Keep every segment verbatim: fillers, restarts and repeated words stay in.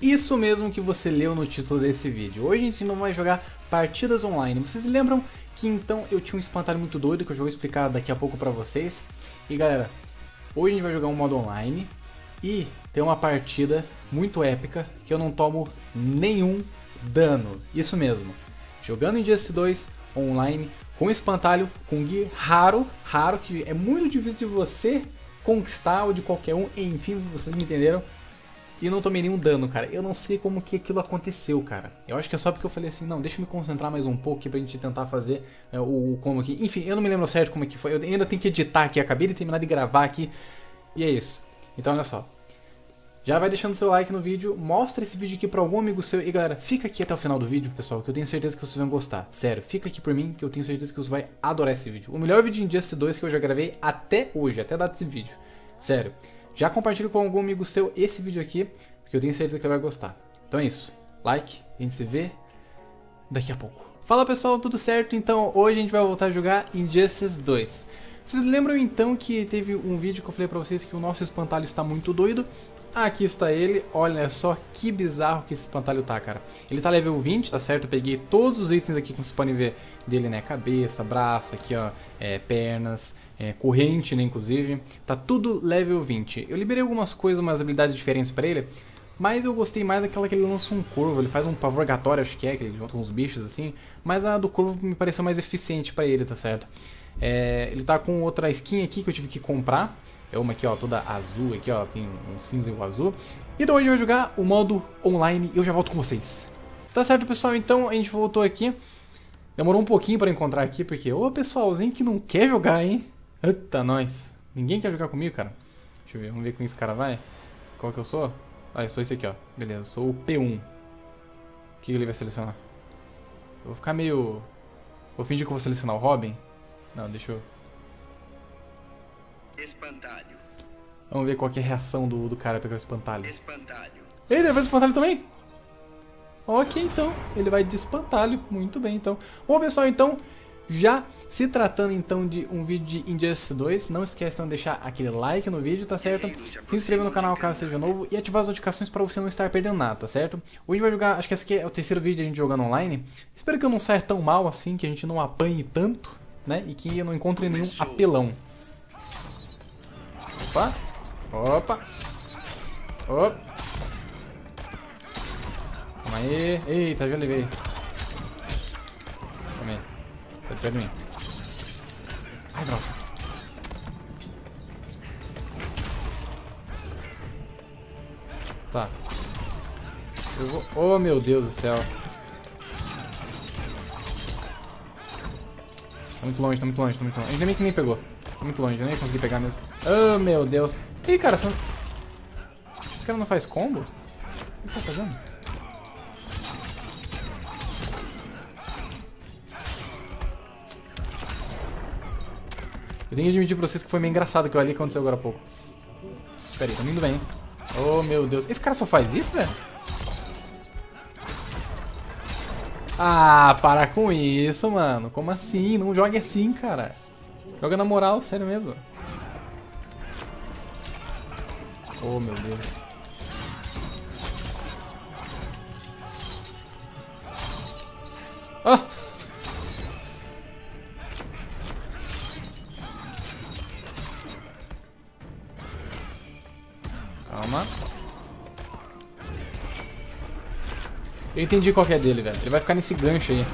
Isso mesmo que você leu no título desse vídeo. Hoje a gente não vai jogar partidas online. Vocês lembram que então eu tinha um espantalho muito doido que eu já vou explicar daqui a pouco pra vocês. E galera, hoje a gente vai jogar um modo online e tem uma partida muito épica que eu não tomo nenhum dano. Isso mesmo. Jogando em Injustice dois online com espantalho, com gear raro, raro que é muito difícil de você conquistar ou de qualquer um, enfim, vocês me entenderam. E não tomei nenhum dano, cara. Eu não sei como que aquilo aconteceu, cara. Eu acho que é só porque eu falei assim, não, deixa eu me concentrar mais um pouco aqui pra gente tentar fazer é, o, o como aqui. Enfim, eu não me lembro certo como é que foi. Eu ainda tenho que editar aqui, acabei de terminar de gravar aqui. E é isso. Então olha só. Já vai deixando seu like no vídeo, mostra esse vídeo aqui pra algum amigo seu. E galera, fica aqui até o final do vídeo, pessoal, que eu tenho certeza que vocês vão gostar. Sério, fica aqui por mim, que eu tenho certeza que você vai adorar esse vídeo. O melhor vídeo de Injustice dois que eu já gravei até hoje, até a data desse vídeo. Sério. Já compartilha com algum amigo seu esse vídeo aqui, porque eu tenho certeza que ele vai gostar. Então é isso. Like, a gente se vê daqui a pouco. Fala pessoal, tudo certo? Então hoje a gente vai voltar a jogar Injustice dois. Vocês lembram então que teve um vídeo que eu falei pra vocês que o nosso espantalho está muito doido? Aqui está ele, olha só que bizarro que esse espantalho tá, cara. Ele tá level vinte, tá certo? Eu peguei todos os itens aqui, como vocês podem ver, dele, né? Cabeça, braço, aqui ó, é, pernas, é, corrente, né, inclusive. Tá tudo level vinte. Eu liberei algumas coisas, umas habilidades diferentes pra ele, mas eu gostei mais daquela que ele lança um corvo, ele faz um pavorgatório, acho que é, que ele junta uns bichos assim. Mas a do corvo me pareceu mais eficiente pra ele, tá certo? É, ele tá com outra skin aqui que eu tive que comprar. É uma aqui, ó, toda azul aqui, ó, tem um cinza e um azul. Então hoje a gente vai jogar o modo online e eu já volto com vocês. Tá certo, pessoal? Então a gente voltou aqui. Demorou um pouquinho pra encontrar aqui, porque ô pessoalzinho que não quer jogar, hein? Eita, nós. Ninguém quer jogar comigo, cara. Deixa eu ver, vamos ver com esse cara vai. Qual que eu sou? Ah, eu sou esse aqui, ó. Beleza, eu sou o P um. O que ele vai selecionar? Eu vou ficar meio... Vou fingir que eu vou selecionar o Robin. Não, deixa eu... Espantalho. Vamos ver qual que é a reação do, do cara pegar o espantalho. Espantalho. Eita, ele faz o espantalho também? Ok, então. Ele vai de espantalho. Muito bem, então. Bom, pessoal, então... Já se tratando, então, de um vídeo de Injustice dois, não esquece de deixar aquele like no vídeo, tá certo? Se inscrever no canal caso seja novo e ativar as notificações para você não estar perdendo nada, tá certo? Hoje vai jogar, acho que esse aqui é o terceiro vídeo de a gente jogando online. Espero que eu não saia tão mal assim, que a gente não apanhe tanto, né? E que eu não encontre nenhum apelão. Opa! Opa! Opa! Calma aí! Eita, já levei. Calma aí. Sai perto de mim. Ai, droga. Tá. Eu vou... Oh, meu Deus do céu. Tá muito longe, tá muito longe, tá muito longe. Ainda bem que nem pegou. Tá muito longe, eu nem consegui pegar mesmo. Oh, meu Deus. Ih, cara, você... Esse cara não faz combo? O que você tá fazendo? Eu tenho que admitir pra vocês que foi meio engraçado que eu ali aconteceu agora há pouco. Pera aí, tá indo bem. Oh, meu Deus. Esse cara só faz isso, velho? Ah, para com isso, mano. Como assim? Não jogue assim, cara. Joga na moral, sério mesmo. Oh, meu Deus. Oh! Calma. Eu entendi qual que é dele, velho. Ele vai ficar nesse gancho aí.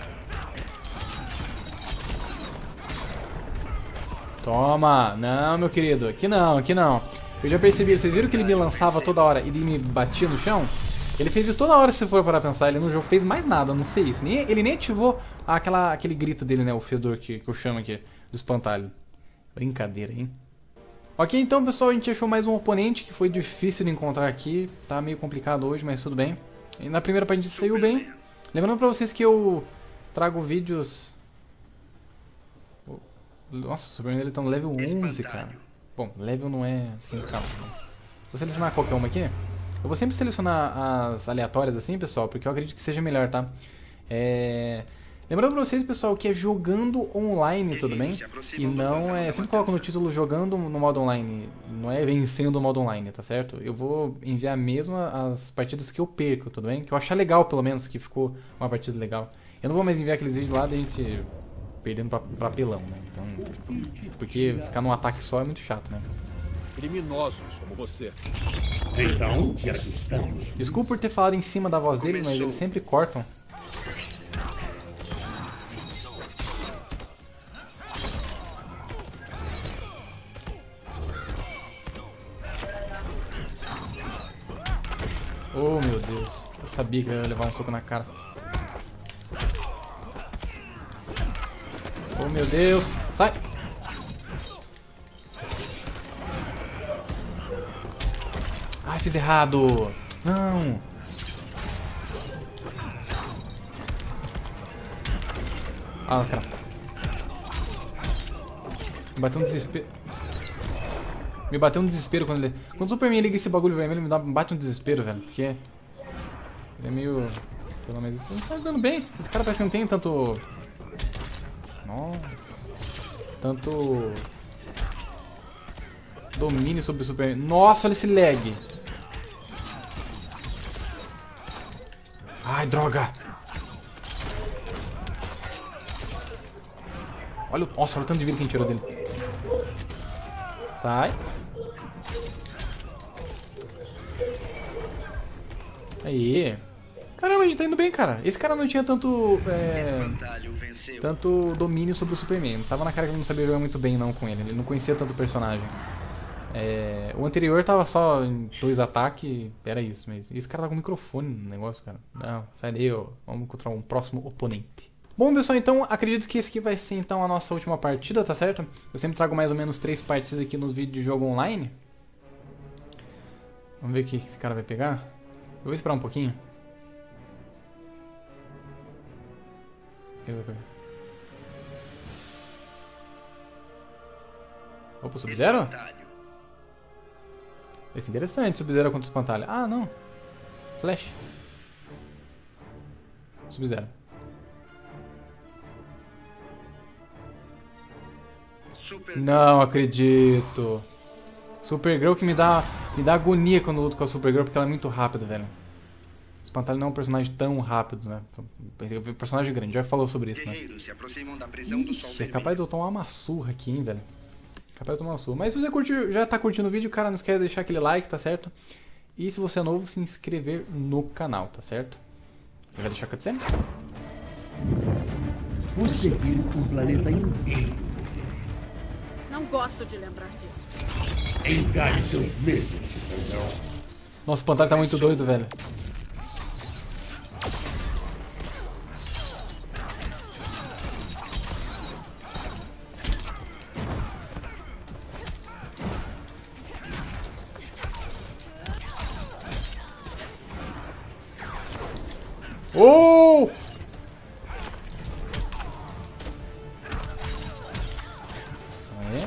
Toma. Não, meu querido. Aqui não, aqui não. Eu já percebi. Vocês viram que ele me lançava toda hora e ele me batia no chão? Ele fez isso toda hora, se for para pensar. Ele não fez mais nada, não sei isso. Nem, ele nem ativou aquela, aquele grito dele, né? O fedor que, que eu chamo aqui. Do espantalho. Brincadeira, hein? Ok, então pessoal, a gente achou mais um oponente que foi difícil de encontrar aqui. Tá meio complicado hoje, mas tudo bem. E na primeira partida saiu bem. Lembrando pra vocês que eu trago vídeos... Nossa, o Superman dele tá no level onze, cara. Bom, level não é assim, calma. Vou selecionar qualquer uma aqui. Eu vou sempre selecionar as aleatórias assim, pessoal, porque eu acredito que seja melhor, tá? É... Lembrando pra vocês, pessoal, que é jogando online, tudo bem? E não é... Eu sempre coloco no título jogando no modo online, não é vencendo o modo online, tá certo? Eu vou enviar mesmo as partidas que eu perco, tudo bem? Que eu achar legal, pelo menos, que ficou uma partida legal. Eu não vou mais enviar aqueles vídeos lá da gente perdendo pra, pra pelão, né? Então, tipo, porque ficar num ataque só é muito chato, né? Criminosos como você. Então, te assustamos. Desculpa por ter falado em cima da voz dele, mas eles sempre cortam. Oh meu Deus, eu sabia que ele ia levar um soco na cara. Oh meu Deus, sai! Ai, fiz errado! Não! Ah, cara. Me bateu um desespero. Me bateu um desespero quando ele... Quando o Superman liga esse bagulho vermelho, me, dá... me bate um desespero, velho. Porque... Ele é meio... Pelo menos isso não tá dando bem. Esse cara parece que não tem tanto... Não... Tanto... Domínio sobre o Superman. Nossa, olha esse lag. Ai, droga. Olha o... Nossa, olha o tanto de vida que a gente tirou dele. Sai. Aí. Caramba, a gente tá indo bem, cara. Esse cara não tinha tanto... É, tanto domínio sobre o Superman. Tava na cara que ele não sabia jogar muito bem não com ele. Ele não conhecia tanto o personagem. É, o anterior tava só em dois ataques. Era isso, mas esse cara tá com microfone no negócio, cara. Não, sai daí, ó. Vamos encontrar um próximo oponente. Bom, pessoal, então acredito que esse aqui vai ser então a nossa última partida, tá certo? Eu sempre trago mais ou menos três partidas aqui nos vídeos de jogo online. Vamos ver o que esse cara vai pegar. Eu vou esperar um pouquinho. O que ele vai pegar? Opa, Sub-Zero? Esse é interessante, Sub-Zero contra o espantalho. Ah, não. Flash. Sub-Zero. Não acredito. Supergirl que me dá, me dá agonia quando eu luto com a Supergirl, porque ela é muito rápida, velho. Espantalho não é um personagem tão rápido, né? Um personagem grande, já falou sobre isso, né? Ixi, é capaz de eu tomar uma surra aqui, hein, velho. Capaz de eu tomar uma surra. Mas se você curtiu, já tá curtindo o vídeo, cara, não esquece de deixar aquele like, tá certo? E se você é novo, se inscrever no canal, tá certo? Já vai deixar a cutscene? Você viu um planeta inteiro. Não gosto de lembrar disso. Encare seus medos, Supergirl. Nossa, o espantalho tá muito doido, velho. Oh! Aí.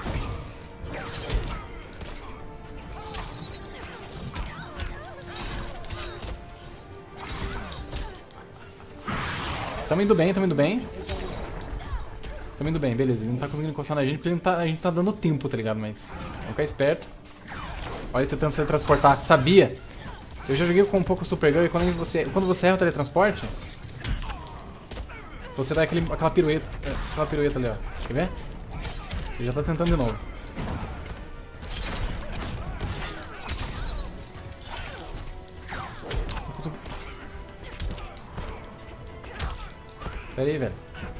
Tamo indo bem, tamo indo bem. Tamo indo bem, beleza. Ele não tá conseguindo encostar na gente porque ele não tá, a gente tá dando tempo, tá ligado? Mas vamos ficar esperto. Olha ele tentando se transportar. Sabia! Eu já joguei com um pouco Supergirl e quando você, quando você erra o teletransporte, você dá aquele, aquela pirueta, aquela pirueta ali, ó. Quer ver? Ele já tá tentando de novo. Pera aí, velho.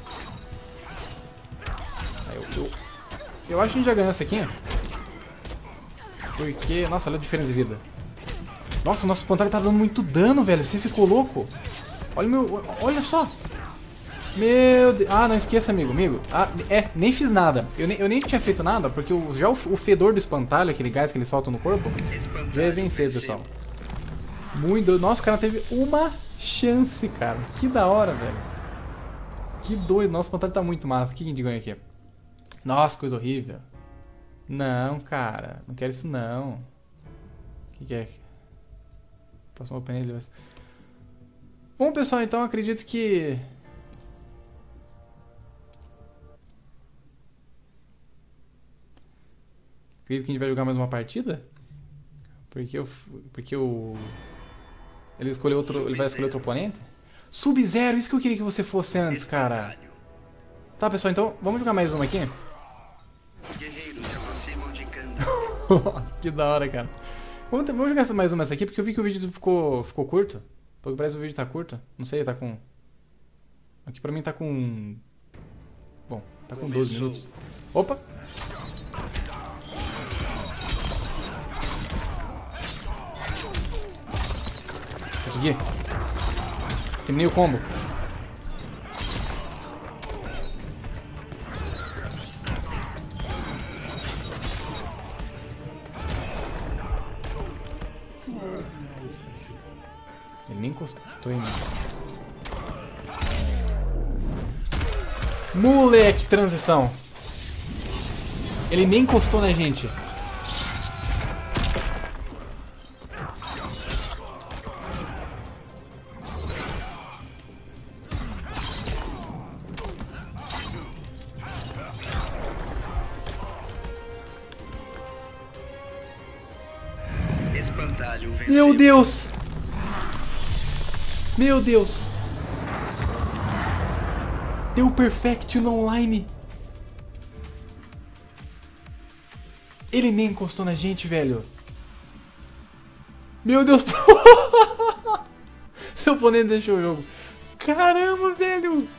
Aí, eu, eu, eu acho que a gente já ganhou essa aqui. Porque... Nossa, olha a diferença de vida. Nossa, o nosso espantalho tá dando muito dano, velho. Você ficou louco? Olha o meu... Olha só. Meu Deus. Ah, não esqueça, amigo. Amigo. Ah, é, nem fiz nada. Eu nem, eu nem tinha feito nada, porque o, já o, o fedor do espantalho, aquele gás que ele solta no corpo, já ia vencer, pessoal. Muito doido. Nossa, o cara teve uma chance, cara. Que da hora, velho. Que doido. Nosso espantalho tá muito massa. O que a gente ganha aqui? Nossa, coisa horrível. Não, cara. Não quero isso, não. O que, que é? Próximo open ele vai ser... Bom, pessoal, então acredito que Acredito que a gente vai jogar mais uma partida. Porque eu... Porque o... Ele escolheu outro... Ele vai escolher outro oponente? Sub-Zero, isso que eu queria que você fosse antes, cara. Tá, pessoal, então vamos jogar mais uma aqui? Que da hora, cara. Vamos, ter, vamos jogar mais uma essa aqui, porque eu vi que o vídeo ficou, ficou curto. Porque parece que o vídeo tá curto. Não sei, tá com... Aqui pra mim tá com... Bom, tá com doze minutos. Opa! Consegui. Terminei o combo. Ele nem encostou em mim. Moleque, transição. Ele nem encostou na gente. Meu Deus! Meu Deus! Deu perfect no online! Ele nem encostou na gente, velho! Meu Deus! Seu oponente deixou o jogo! Caramba, velho!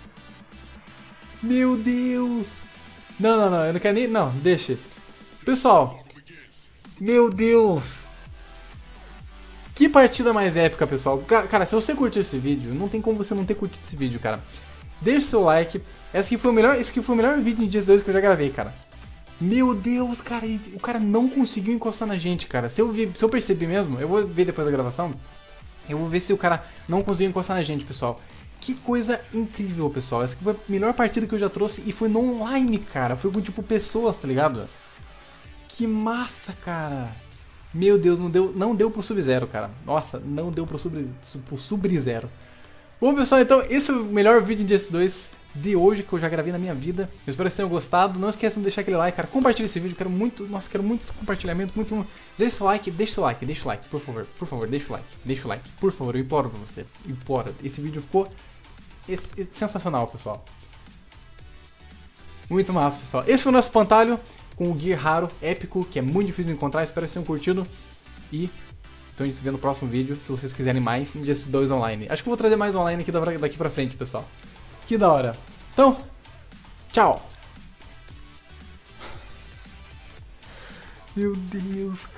Meu Deus! Não, não, não, eu não quero nem... Não, deixa. Pessoal! Meu Deus! Que partida mais épica, pessoal. Cara, se você curtiu esse vídeo, não tem como você não ter curtido esse vídeo, cara. Deixa seu like. Esse aqui foi o melhor, esse aqui foi o melhor vídeo de Injustice dois que eu já gravei, cara. Meu Deus, cara. O cara não conseguiu encostar na gente, cara. Se eu, vi, se eu perceber mesmo, eu vou ver depois da gravação. Eu vou ver se o cara não conseguiu encostar na gente, pessoal. Que coisa incrível, pessoal. Essa aqui foi a melhor partida que eu já trouxe e foi no online, cara. Foi com, tipo, pessoas, tá ligado? Que massa, cara. Meu Deus, não deu, não deu pro Sub-Zero, cara. Nossa, não deu pro Sub-Zero. Bom, pessoal, então esse é o melhor vídeo de Injustice dois de hoje que eu já gravei na minha vida. Eu espero que vocês tenham gostado. Não esqueçam de deixar aquele like, cara. Compartilha esse vídeo. Quero muito, nossa, quero muito compartilhamento, muito. Deixa o like, deixa o like, deixa o like, por favor, por favor, deixa o like, deixa o like, por favor, eu imploro pra você, imploro. Esse vídeo ficou esse, sensacional, pessoal. Muito massa, pessoal. Esse foi o nosso espantalho com o Gear raro, épico, que é muito difícil de encontrar. Espero que vocês tenham curtido. E então a gente se vê no próximo vídeo, se vocês quiserem mais Injustice dois online. Acho que eu vou trazer mais online aqui daqui pra frente, pessoal. Que da hora. Então, tchau. Meu Deus,